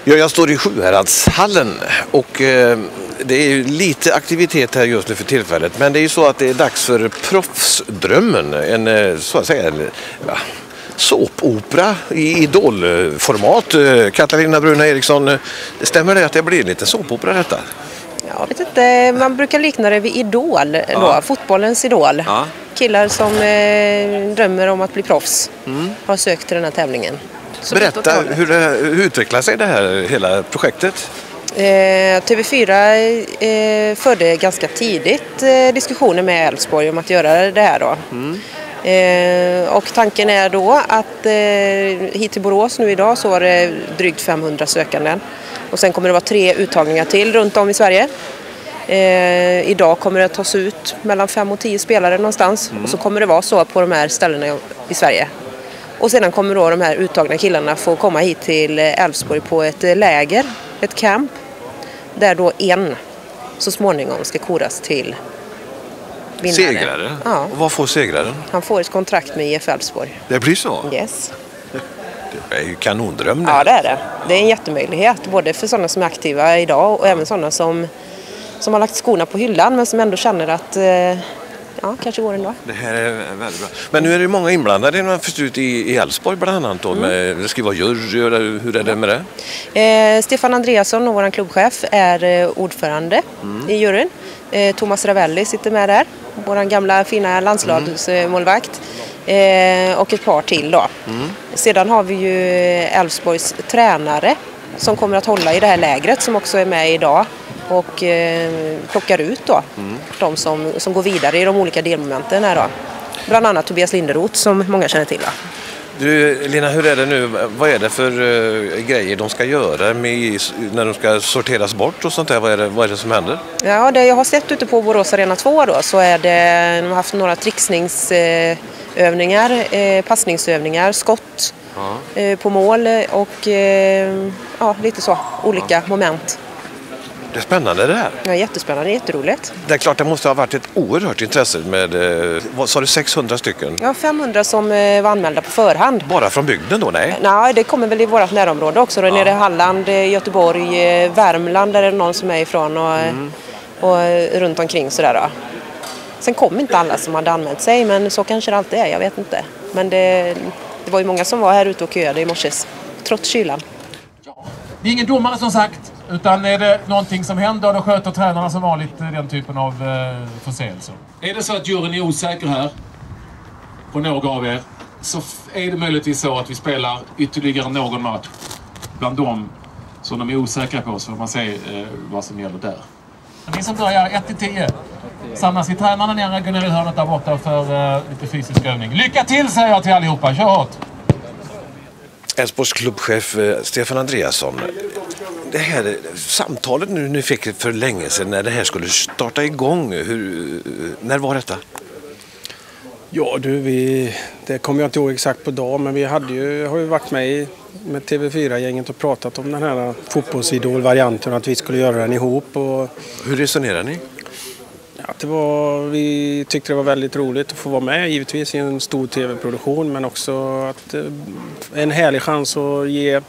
Ja, jag står i Sjuhäradshallen och det är ju lite aktivitet här just nu för tillfället. Men det är ju så att det är dags för proffsdrömmen, en så att säga såpopera i idolformat. Katarina Bruna Eriksson, stämmer det att det blir lite såpopera detta? Jag vet inte, man brukar likna det vid Idol, då, fotbollens idol. Ja. Killar som drömmer om att bli proffs har sökt till den här tävlingen. Så berätta, hur utvecklar sig det här hela projektet? TV4 förde ganska tidigt diskussioner med Elfsborg om att göra det här då. Och tanken är då att hit till Borås nu idag så var det drygt 500 sökanden. Och sen kommer det vara 3 uttagningar till runt om i Sverige. Idag kommer det tas ut mellan 5 och 10 spelare någonstans. Och så kommer det vara så på de här ställena i Sverige. Och sedan kommer då de här uttagna killarna få komma hit till Elfsborg på ett läger, ett camp. Där då en så småningom ska koras till vinnare. Segrare? Ja. Och vad får segraren? Han får ett kontrakt med IF Elfsborg. Det blir så? Yes. Det är ju kanondröm. Ja, det är det. Det är en jättemöjlighet. Både för sådana som är aktiva idag och även sådana som har lagt skorna på hyllan men som ändå känner att kanske går ändå. Det här är väldigt bra. Men nu är det många inblandade när först ut i Elfsborg bland annat. Då, det ska vara jury, hur är det med det? Stefan Andreasson, vår klubbchef, är ordförande i juryn. Thomas Ravelli sitter med där, vår gamla fina landslagsmålvakt. Och ett par till då. Sedan har vi ju Elfsborgs tränare som kommer att hålla i det här lägret som också är med idag och plockar ut då de som går vidare i de olika delmomenten här då. Bland annat Tobias Linderoth som många känner till. Va? Du Lina, hur är det nu? Vad är det för grejer de ska göra när de ska sorteras bort och sånt där? Vad är det som händer? Ja, det jag har sett ute på Borås Arena 2 då så är de har haft några trixningsövningar, passningsövningar, skott på mål och lite så, olika moment. Det är spännande det här. Ja, jättespännande, jätteroligt. Det är klart det måste ha varit ett oerhört intresse med, vad sa du, 600 stycken? Ja, 500 som var anmälda på förhand. Bara från bygden då, nej? Nej, det kommer väl i vårt närområde också. Då, nere i Halland, Göteborg, Värmland där är det någon som är ifrån och runt omkring sådär då. Sen kom inte alla som hade anmält sig, men så kanske det alltid är, jag vet inte. Men det var ju många som var här ute och köade i morse, trots kylan. Det är ingen domare som sagt, utan är det någonting som händer då sköter tränarna som vanligt den typen av förseelser. Är det så att juryn är osäker här på några av er så är det möjligtvis så att vi spelar ytterligare någon match bland dem som de är osäkra på så får man se vad som gäller där. Ni som börjar 1-10 samlas i tränarna nere, går ner i hörnet där borta för lite fysisk övning. Lycka till säger jag till allihopa, kör hårt! Elfsborgs klubbchef Stefan Andreasson, det här samtalet ni fick för länge sedan när det här skulle starta igång, när var detta? Ja det kommer jag inte ihåg exakt på dag, men vi har ju varit med TV4-gänget och pratat om den här fotbollsidol-varianten, att vi skulle göra den ihop. Och hur resonerar ni? Ja, vi tyckte det var väldigt roligt att få vara med, givetvis i en stor tv-produktion, men också att en härlig chans att ge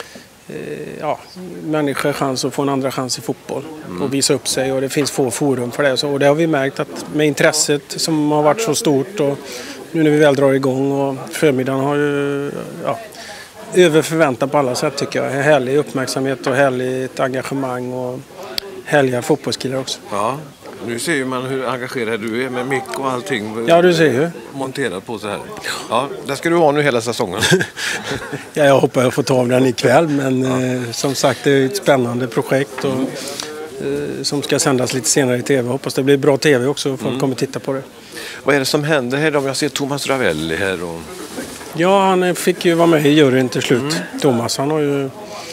människor chans att få en andra chans i fotboll och visa upp sig, och det finns få forum för det. Och det har vi märkt att med intresset som har varit så stort, och nu när vi väl drar igång, och förmiddagen har ju över förväntan på alla sätt tycker jag. Härlig uppmärksamhet och härligt engagemang och härliga fotbollskillar också. Ja. Nu ser man hur engagerad du är med mick och allting. Ja, du ser ju. Monterat på så här. Ja, där ska du ha nu hela säsongen. Ja, jag hoppas jag får ta av den ikväll, men som sagt det är ett spännande projekt och, som ska sändas lite senare i tv. Hoppas det blir bra tv också och folk kommer titta på det. Vad är det som händer här då? Jag ser Thomas Ravelli här. Ja, han fick ju vara med i juryn till slut. Thomas, han har ju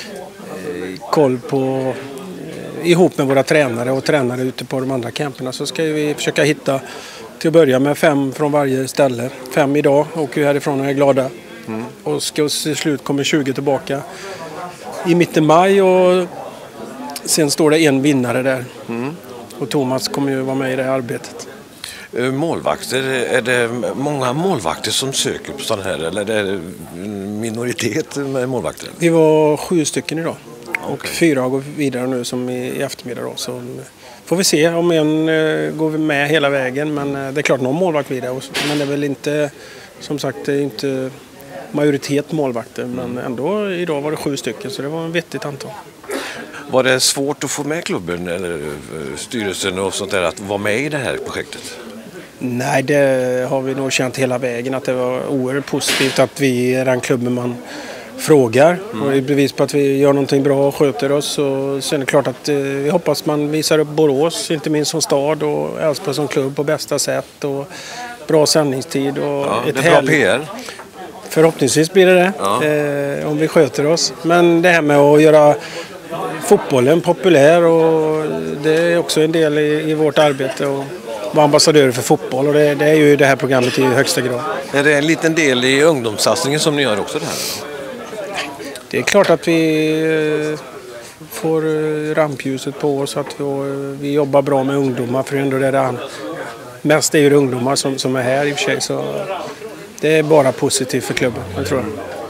koll på... Ihop med våra tränare och tränare ute på de andra camperna så ska vi försöka hitta till att börja med 5 från varje ställe. 5 idag, åker vi härifrån och är glada. Och ska till slut kommer 20 tillbaka i mitten maj, och sen står det en vinnare där. Och Thomas kommer ju vara med i det här arbetet. Målvakter, är det många målvakter som söker på sådana här, eller är det en minoritet med målvakter? Vi var 7 stycken idag. Och 4 går vidare nu som i eftermiddag då. Så får vi se om en går med hela vägen. Men det är klart någon målvakt vidare. Men det är väl inte, som sagt, det är inte majoritet målvakter. Men ändå idag var det 7 stycken så det var en vettigt antal. Var det svårt att få med klubben eller styrelsen och sånt där att vara med i det här projektet? Nej, det har vi nog känt hela vägen att det var oerhört positivt att vi är den klubben man frågar. Och det är bevis på att vi gör någonting bra och sköter oss. Och sen är det klart att vi hoppas man visar upp Borås, inte minst som stad och Elfsborg som klubb på bästa sätt. Och bra sändningstid. Och det är bra PR. Förhoppningsvis blir det om vi sköter oss. Men det här med att göra fotbollen populär och det är också en del i vårt arbete och vara ambassadörer för fotboll och det är ju det här programmet i högsta grad. Är det en liten del i ungdomssatsningen som ni gör också det här? Det är klart att vi får rampljuset på oss att vi jobbar bra med ungdomar för ändå det mest är ju ungdomar som är här i och för sig så det är bara positivt för klubben, jag tror jag.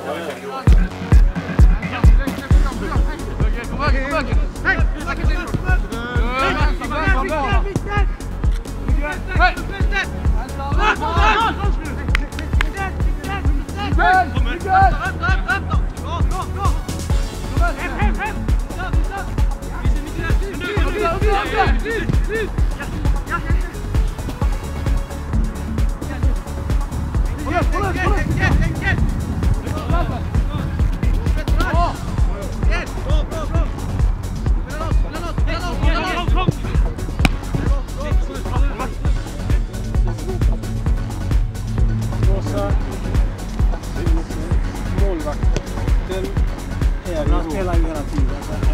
Han spelar ju hela tiden.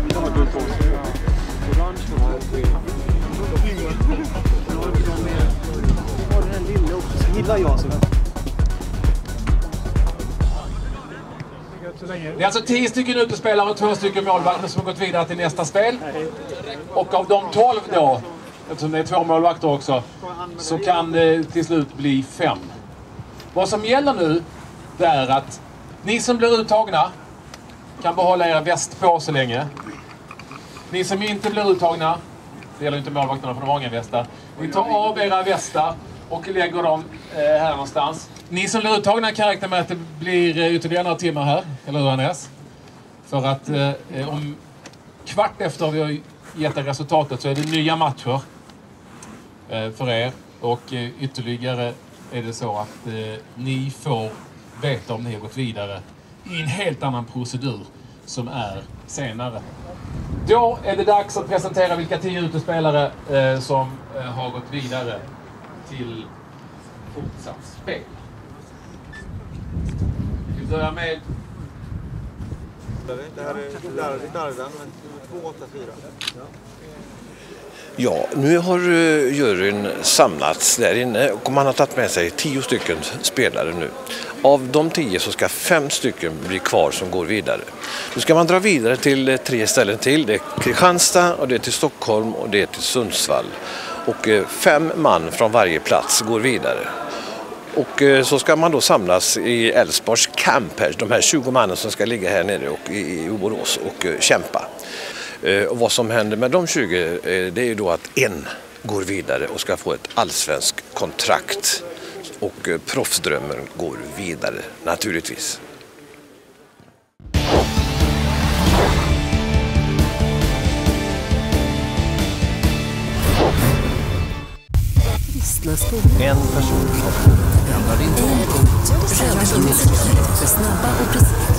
Den lille också. Gillar jag så. Det är alltså 10 stycken utespelare och 2 stycken målvakter som har gått vidare till nästa spel. Och av de 12 då, eftersom det är 2 målvakter också, så kan det till slut bli 5. Vad som gäller nu det är att ni som blir uttagna kan behålla era väst på så länge. Ni som inte blir uttagna, det gäller inte målvakterna för de har inga västar. Ni tar av era västar och lägger dem här någonstans. Ni som blir uttagna kan räkna med att det blir ytterligare några timmar här, eller hur Andreas? För att om kvart efter vi har gett resultatet så är det nya matcher för er. Och ytterligare är det så att ni får veta om ni har gått vidare i en helt annan procedur som är senare. Då är det dags att presentera vilka 10 utespelare som har gått vidare till fortsatt spel. Vi börjar med... Det här är Dardan, 284. Ja, nu har juryn samlats där inne och man har tagit med sig 10 stycken spelare nu. Av de 10 så ska 5 stycken bli kvar som går vidare. Nu ska man dra vidare till 3 ställen till. Det är Kristianstad och det är till Stockholm och det är till Sundsvall. Och 5 man från varje plats går vidare. Och så ska man då samlas i Elfsborgs camp här, de här 20 mannen som ska ligga här nere och i Borås och kämpa. Och vad som händer med de 20 det är ju då att en går vidare och ska få ett allsvensk kontrakt och proffsdrömmen går vidare naturligtvis. En person som ändrar din ton. Snabba och precis.